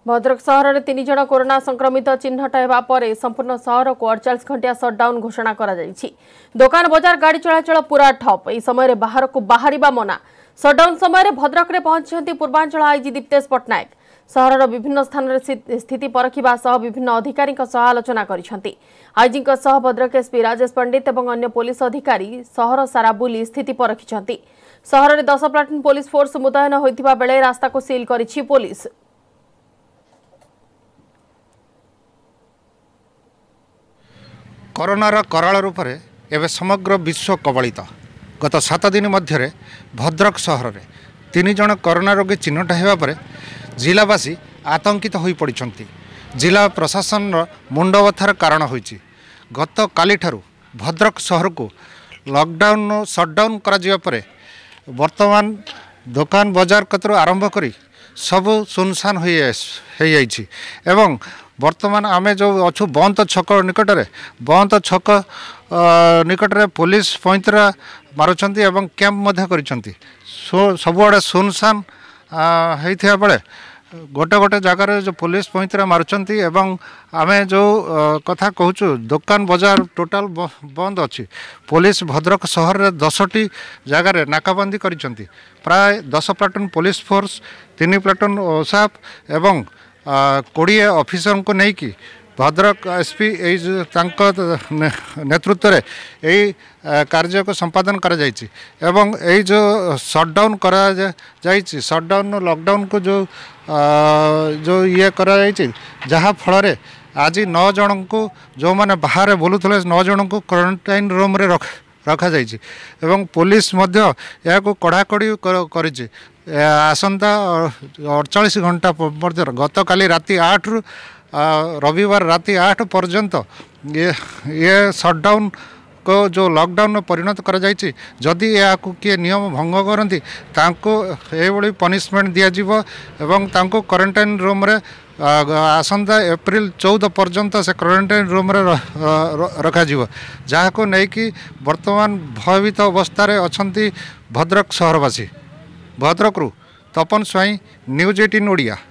भद्रक सहर में 3 जन कोरोना संक्रमित चिन्हट होगा पर संपूर्ण सहर को 48 घंटिया सटडाउन घोषणा करा जायछि। दुकान बजार गाड़ी चलाचल पूरा ठप। यह समय बाहर को बाहरिबा मना। सटडाउन समय भद्रक में पहुंची पूर्वांचल आईजी दीप्तेश पट्टनायक। सहर विभिन्न स्थान में स्थिति परखिबा सह विभिन्न अधिकारी आलोचना करिसेंति। आईजी भद्रक एसपी राजेश पंडित और अन्य पुलिस अधिकारी सहर सारा बुली स्थिति परखिसेंति। सहर में 10 प्लाटून पुलिस फोर्स मुतयन होइतिबा बेले रास्ता को सील करिछि पुलिस। कोरोनार कराल रूप में एवं समग्र विश्व कबलित। गत 7 दिन मध्य भद्रक सहर में 3 जन कोरोना रोगी चिन्हट होगा पर जिलावासी आतंकित हो पड़ती। जिला प्रशासन मुंडबथार कारण होईछि। गत काली ठारू भद्रक सहर को लॉकडाउन शटडाउन करा जिया परे वर्तमान दुकान बजार कतरू आरंभ करी सबु सुनसान हो जाइछि। एवं वर्तमान आमे जो अच्छु बंद छक निकटरे बंद छक निकटरे पुलिस पैंतरा मारुछंती एवं कैंप मध्य करिछंती। सबुआड़े सुनसान होइथिया बेले गोटे गोटे जगार जो पुलिस पैंतरा मारुछंती एवं आमे जो कथा कहूचु दुकान बजार टोटाल बंद अच्छी। पुलिस भद्रक सहर रे 10टी जगार नाकाबंदी करिछंती। प्राय 10 platoon police force 3 platoon OSAP एवं 20 ऑफिसर को नहीं कि भद्रक एसपी नेतृत्व में यही कार्य को संपादन करा जायछि। एवं यही जो शटडाउन करा जायछि शटडाउन लॉकडाउन को जो ये करा जायछि जहाँ फल रे आज 9 जन को जो माने बाहर बुलुथले 9 जन को क्वारंटाइन रूम रे रखा जायछि। एवं पुलिस मध्य या को कड़ाकड़ी करिछि। आसंता 48 घंटा मध्य गत काली राति 8 रु रविवार राति 8 पर्यंत ये शटडाउन को जो लॉकडाउन में परिणत करा जायछि। जदि या को किए नियम भंग करती तांको एभली पनिशमेंट दिया जिवो एवं तांको क्वारंटाइन रूम रे आसंता एप्रिल 14 पर्यंत से क्वारंटाइन रूम रे रखा जिवो। जहाँ को नहीं कि वर्तमान भयभीत अवस्था रे अछंती भद्रक सहरवासी। भद्रक रु तपन स्वाई न्यूज 18 ओडिया।